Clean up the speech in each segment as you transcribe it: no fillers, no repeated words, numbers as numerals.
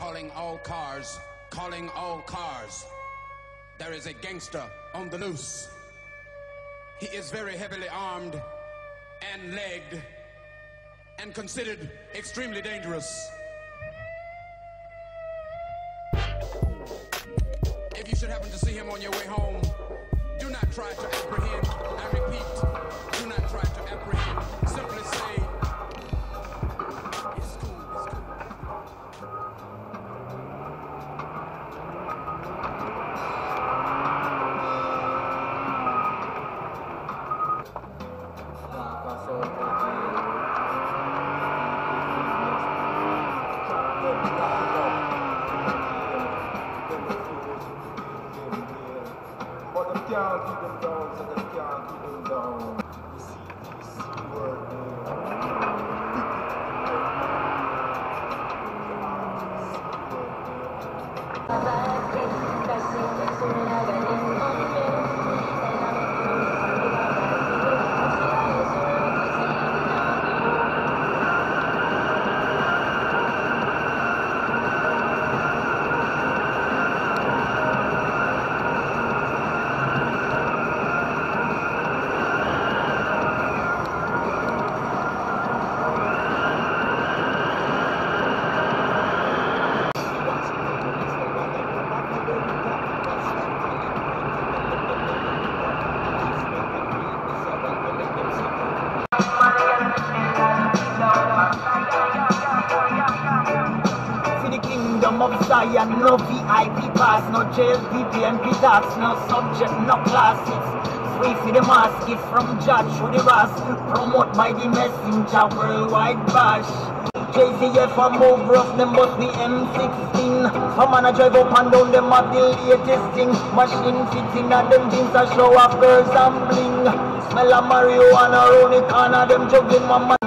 calling all cars. There is a gangster on the loose. He is very heavily armed and legged and considered extremely dangerous. If you should happen to see him on your way home, do not try to apprehend. I repeat, do not try to apprehend. Simply say, it's cool, it's cool. But them can't keep them down, so them can't keep them down. The CTC word of Zion, no VIP pass, no jail, VPN, tax, no subject, no classes. Free for the mass, gift from Judge with the Ras, promote by the messenger, worldwide bash. JZF a move rough, them must be M16. Some man a drive up and down, them have the latest thing. Machine fitting and them jeans a show off girls and bling. Smell of marijuana round the corner, them juggling my man.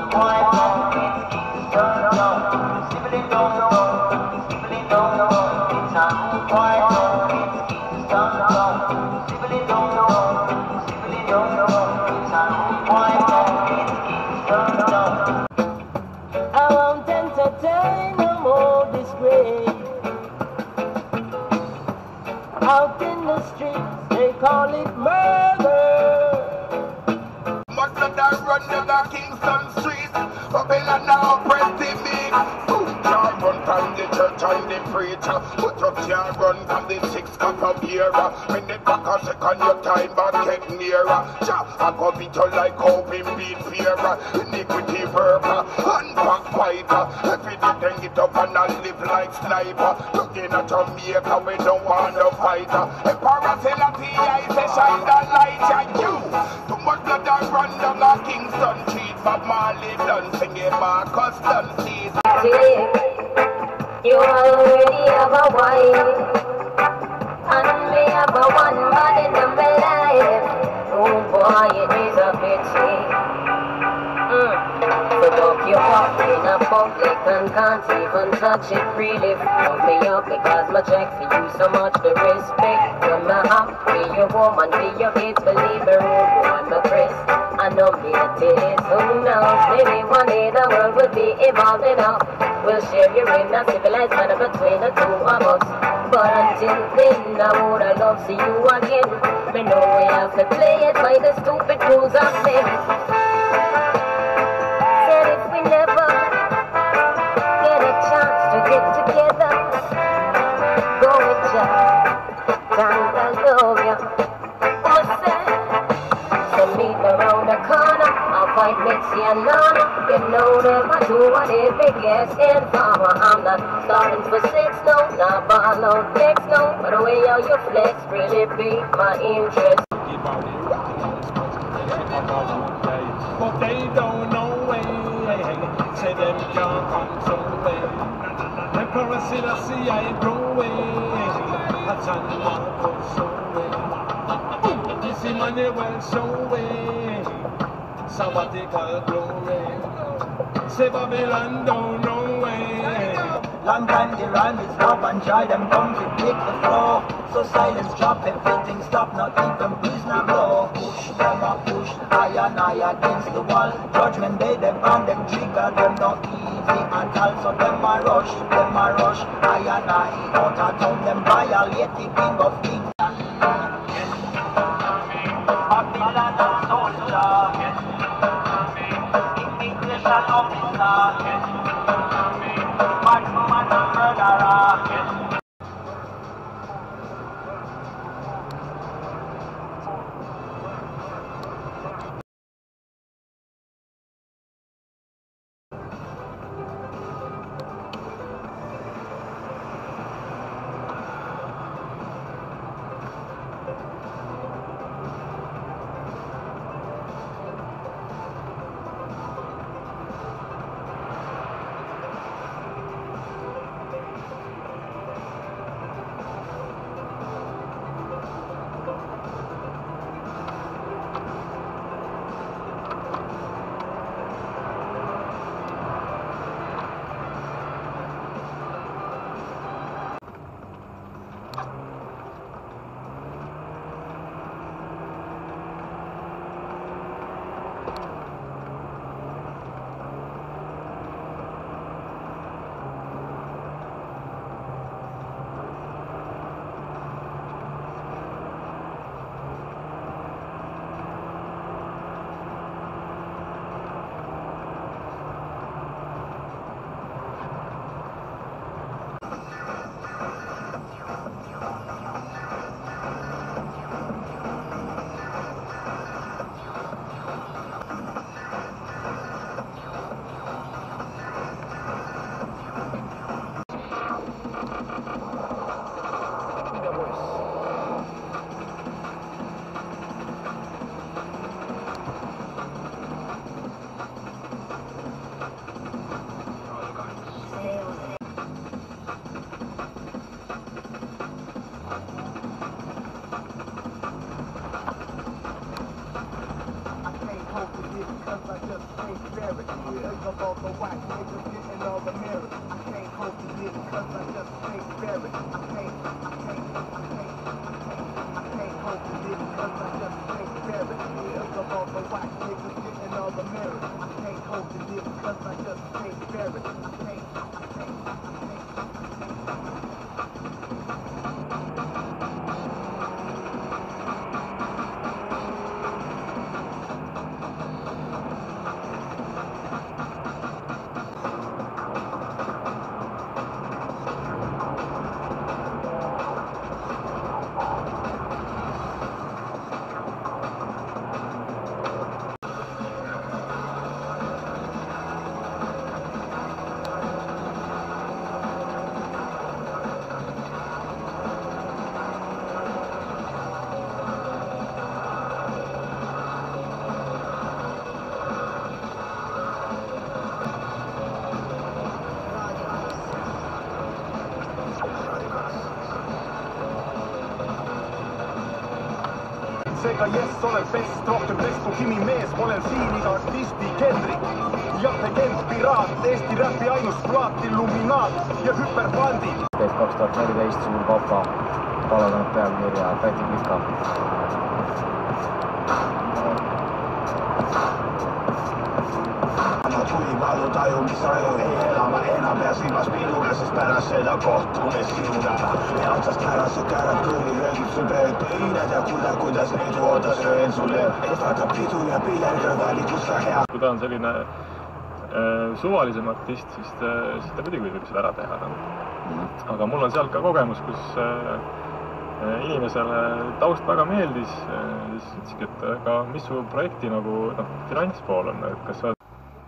I won't entertain no more disgrace. Out in the streets, they call it murder. Muslim that run down Kingston Street. Babylon now press the big. Can't run from the church and the preacher. But you can't run from the 6 cup of beer. When the back a second your time back get nearer. I go beat you like open beat fear. Iniquity worker and backbiter. Every day then get up and I live like sniper. Looking at Jamaica we don't want no fighter. A parasilati I say shine the light at you. Too much blood that run down a Kingston Street. Bob Marley done singing Marcus done see. You already have a wife, and me have a one man in the life. Oh boy, it is a pity. So look you up in a public and can't even touch it. Really fuck me up because my check for you so much the respect. You're my hop, be your woman, be your kids, believe me, oh boy, my Chris. I know me it is, who knows, maybe one day the world will be evolved enough. We'll share your in a civilized manner between the two of us. But until then, I would have loved to see you again. Me know we have to play it by the stupid rules of men. Said if we never get a chance to get together, go with ya, and I love ya. So meet me around the corner, I'll fight Mitzi and Lana. You know them, I do what they biggest informer. I'm not starting for 6, no, not ball out next, no. But the way how you flex really pique my interest. But they don't know way, say them can't control way. Emperor Selassie I go away, that's an Marco show way. This Emmanuel show way, sabbatical glory. Say Babylon don't know way. Long time the rhyme is up and try them come to pick the floor. So silence drop, everything stop, not even breeze nor blow. Push them up, push higher and higher against the wall. Judgment day, them on them trigger, them not eat. easy and also them a rush. I and I out of town, them violate the king of kings. Babylon and soldier, immigration officer, madman and murderer. Seega jess, olen best, rohkem best kui Kimi mees, olen siin iga artisti Kendrick. Jahte Kent, piraat, Eesti räpi ainus plaat, illuminaat ja hüperbandid. 2014 suur papa, palaganud pealkirja Päti Pika. Tulivalu tajumisraju ei elama enam ja silmas minuga, sest pärast seda kohtume sinuga. Ja otsast ära su käärad kõrvi, räägib sul peal teine ja kuidas neid oodas, öön sulle, et vaata pidu ja piller kõrvali, kus sa hea. Kui ta on selline suvalisem artist, siis ta muidugi võib seda ära teha. Aga mul on sealt ka kogemus, kus inimesele taust väga meeldis, siis ütleski, et aga mis su projekti nagu finantspool on, et kas sa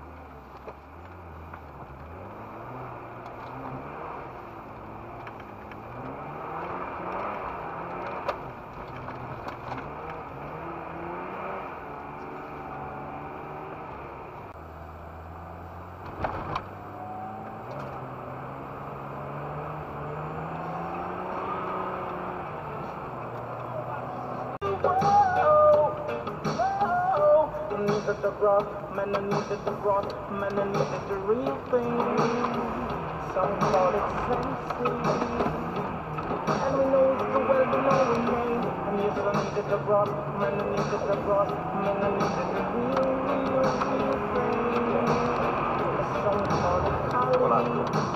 the rock, man, I needed the rock, man, I needed the real thing. Some call it fancy, and we know it's the well-known name. And yes, I needed the rock, man, I needed the rock, man, I needed the real thing. Some call it Pablo.